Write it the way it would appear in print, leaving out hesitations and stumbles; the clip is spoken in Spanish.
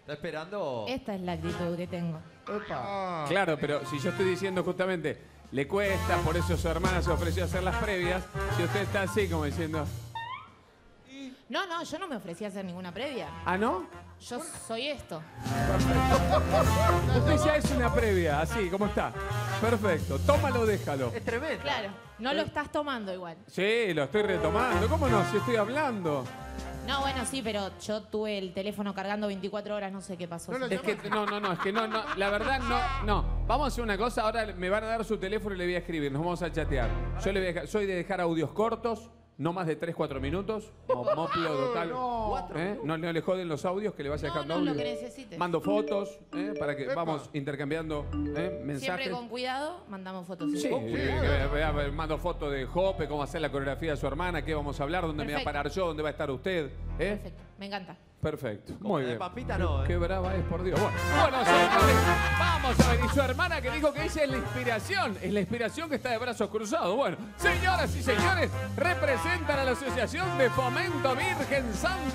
¿Está esperando? Esta es la actitud que tengo. Opa. Claro, pero si yo estoy diciendo justamente, le cuesta, por eso su hermana se ofreció a hacer las previas, si usted está así como diciendo, No, yo no me ofrecí a hacer ninguna previa. ¿ah, no? Yo soy esto. Usted ya es una previa, así, como está. Perfecto, tómalo, déjalo. Es tremendo. Claro, no lo estás tomando igual. Sí, lo estoy retomando. ¿Cómo no? Si estoy hablando. No, bueno, sí, pero yo tuve el teléfono cargando 24 horas, no sé qué pasó. Es que, es que no, la verdad no. Vamos a hacer una cosa, ahora me van a dar su teléfono y le voy a escribir, nos vamos a chatear. Yo le voy a dejar, soy de dejar audios cortos, no más de 3-4 minutos. Moplo total. No le joden los audios, que le vaya dejando lo audios. que necesites. Mando fotos, para que vamos intercambiando mensajes. Siempre con cuidado, mandamos fotos. Sí, mando fotos de Jope, cómo hacer la coreografía de su hermana, qué vamos a hablar, dónde me voy a parar yo, dónde va a estar usted. Perfecto, me encanta. Perfecto, Como muy de bien. papita no, Qué brava es, por Dios. Bueno, señores, vamos a ver. Y su hermana que dijo que ella es la inspiración que está de brazos cruzados. Bueno, señoras y señores, representan a la Asociación de Fomento Virgen Santa.